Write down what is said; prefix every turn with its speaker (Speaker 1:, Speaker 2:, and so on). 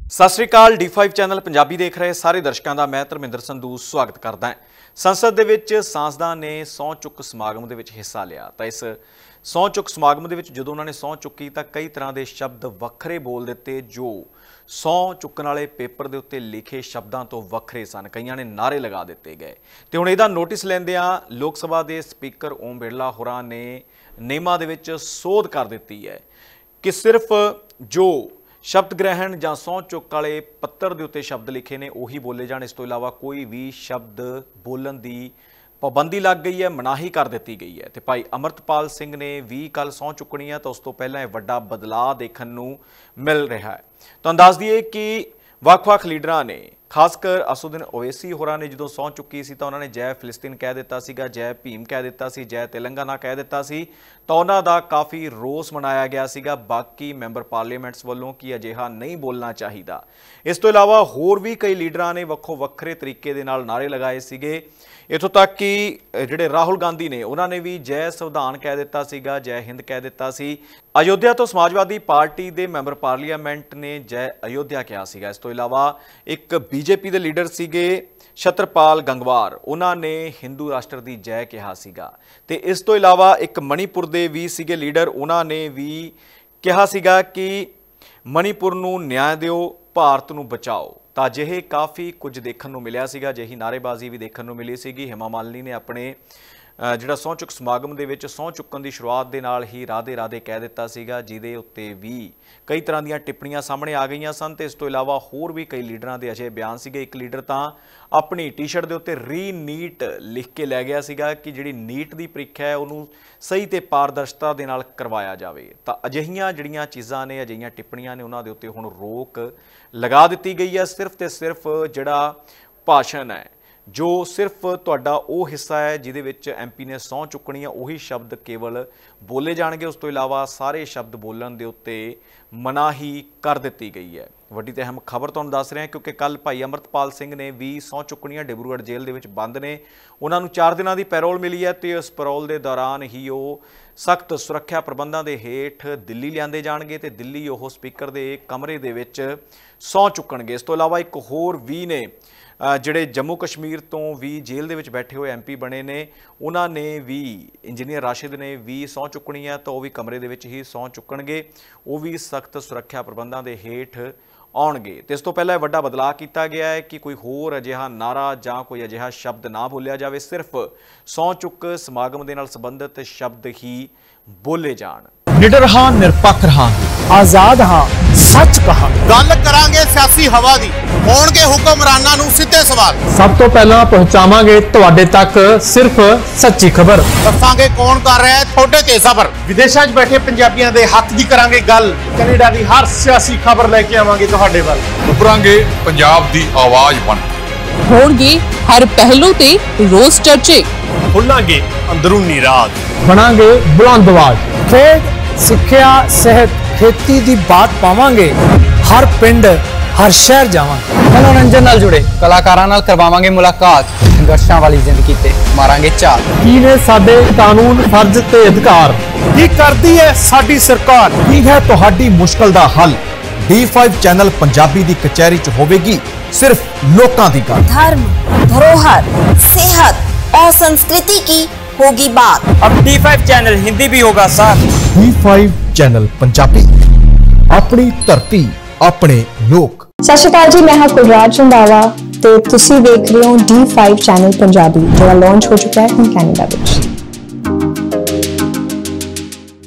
Speaker 1: सत श्री अकाल D5 channel Punjabi देख रहे सारे दर्शकों का मैं धर्मिंदर संधू स्वागत करदा। संसद दे विच सांसदां ने सौं चुक समागम दे विच हिस्सा लिया। तो इस सौं चुक समागम दे विच जदों उन्होंने सौं चुकी तो कई तरह के शब्द वखरे बोल दिते जो सौं चुकण वाले पेपर के उत्ते लिखे शब्दों तो वखरे सन। कईयां ने नारे लगा दिते गए। तो हुण इहदा नोटिस लैंदिआं लोक सभा के स्पीकर ओम बिरला होरां ने नियमां दे विच सोध कर दित्ती है कि सिर्फ जो शब्द ग्रहण जां सौं चुक वाले पत्तर के उत्ते शब्द लिखे ने उही बोले जाण। इस तो इलावा कोई भी शब्द बोलन की पाबंदी लग गई है, मनाही कर दी गई है। तो भाई अमृतपाल सिंह ने भी कल सौं चुकनी है, तो उस तो पहला वड्डा बदलाव देखने नूं मिल रहा है। तो अंदाज दिए कि ਵੱਖ-ਵੱਖ लीडरां ने खासकर असुद्दीन ओवैसी होरां ने जो सौं चुकी सी तो उन्होंने जय फिलिस्तीन कह दिता सीगा, जय भीम कह दिता सी, जय तेलंगाना कह दिता सी। तो उन्हां दा काफ़ी रोस मनाया गया सीगा बाकी मैंबर पार्लीमेंट्स वालों कि अजिहा नहीं बोलना चाहिए। इस तो इलावा होर भी कई लीडरां ने वक्खो वक्खरे तरीके दे नाल नारे लगाए सीगे। इत्थों तक कि जिहड़े राहुल गांधी ने उन्होंने भी जय संविधान कह दिता सीगा, जय हिंद कह दिता सी। अयोध्या तो समाजवादी पार्टी के मैंबर पार्लीमेंट ने जय अयोध्या कहा सीगा। इस तो इलावा एक बीजेपी के लीडर सीगे छतरपाल गंगवार, उन्होंने हिंदू राष्ट्र की जय कहा सीगा। ते इस तो इलावा एक मणिपुर के भी सीगे लीडर, उन्होंने भी कहा सीगा कि मणिपुर नूं न्याय दिओ, भारत नूं बचाओ। तो अजिहे काफ़ी कुछ देखने को मिलिया सीगा। अजिही नारेबाजी भी देखने को मिली सीगी। हेमा मालिनी ने अपने जिहड़ा सौं चुक समागम दे विच सौं चुकण की शुरुआत के नाल ही राधे राधे कह दिता सीगा, जिहदे उत्ते भी कई तरह दीयां टिप्पणियां सामने आ गईयां सन। ते इस तो इलावा होर भी कई लीडरां दे अजे बयान सीगे। एक लीडर तां अपनी टी शर्ट के उत्ते री नीट लिख के लै गया सीगा कि जिहड़ी नीट की प्रीखा है उहनूं सही ते पारदर्शिता दे नाल करवाया जावे। तां अजिहियां जिहड़ियां चीज़ां ने, अजिहियां टिप्पणियां ने, उन्हां दे उत्ते हुण रोक लगा दित्ती गई है। सिर्फ ते सिर्फ जिहड़ा भाषण है जो सिर्फ तुहाडा वो हिस्सा है जिहदे विच MP ने सौं चुकनी है, उही शब्द केवल बोले जाणगे। उस तो इलावा सारे शब्द बोलन दे उत्ते मनाही कर दित्ती गई है। वड्डी ते अहम खबर तुहानूं दस रहे हैं क्योंकि कल भाई अमृतपाल सिंह ने भी सौं चुकनी है। डिब्रूगढ़ जेल दे विच बंद ने, उन्हां नूं 4 दिनां दी पैरोल मिली है। तो इस पैरोल के दौरान ही वो सख्त सुरक्षा प्रबंधां दे हेठ दिल्ली लिआंदे जाणगे ते दिल्ली वो स्पीकर के कमरे दे विच सौं चुकणगे। इस तो इलावा एक होर भी ने जिहड़े जम्मू कश्मीर तो भी जेल दे विच बैठे हुए MP बने ने, उन्होंने भी इंजीनियर राशिद ने भी सौं चुकनी है। तो वह भी कमरे दे विच ही सौं चुकणगे, वो भी सख्त सुरक्षा प्रबंधां दे हेठ आउणगे। तो इस तो पहला वड्डा बदलाव किया गया है कि कोई होर अजिहा नारा जां कोई अजिहा शब्द ना बोलिया जाए, सिर्फ सौं चुक समागम दे नाल संबंधित शब्द ही बोले जाण।
Speaker 2: निडर हाँ, निरपक्ष हाँ, आजाद हाँ, सच कहा।
Speaker 3: गल करांगे सियासी हवा दी, होणगे हुक्मरानां नूं सीधे सवाल।
Speaker 2: सब तो पहला पहुंचावांगे तुहाडे तक सिर्फ सच्ची खबर।
Speaker 3: दसांगे कौन कर रहा है थोड़े ते सबर। विदेशां 'च बैठे पंजाबियां दे हक दी करांगे गल। कनेडा दी हर सियासी खबर लेके आवांगे तुहाडे वल।
Speaker 4: उभरांगे पंजाब दी आवाज बन के।
Speaker 5: होणगे हर पहलू ते रोज चर्चे।
Speaker 3: खुलांगे अंदरूनी राज,
Speaker 2: बनांगे बुलंद आवाज। खेड, सिक्ख्या, सेहत, खेती दी बात पावांगे। हर पिंड, हर शहर जावांगे। मनोरंजन नाल जुड़े कलाकारां नाल करवावांगे मुलाकात। संघर्षां वाली जिंदगी ते मारांगे चाल। की ने साडे कानून, फर्ज ते अधिकार,
Speaker 3: की करदी है साडी सरकार,
Speaker 2: की है तुहाडी मुश्किल दा हल। D5 चैनल पंजाबी दी कचहरी च होवेगी सिर्फ लोकां दी गल।
Speaker 6: धर्म, धरोहर, सेहत और संस्कृति की होगी बात।
Speaker 7: अब D5 चैनल हिंदी भी होगा साथ।
Speaker 2: D5 चैनल पंजाबी, अपनी धरती, अपने लोक।
Speaker 8: सत श्री अकाल जी, मैं हाँ कुलराज रंधावा ते तुसी देख रहे हो D5 चैनल पंजाबी, जो लॉन्च हो चुका है कनाडा विच।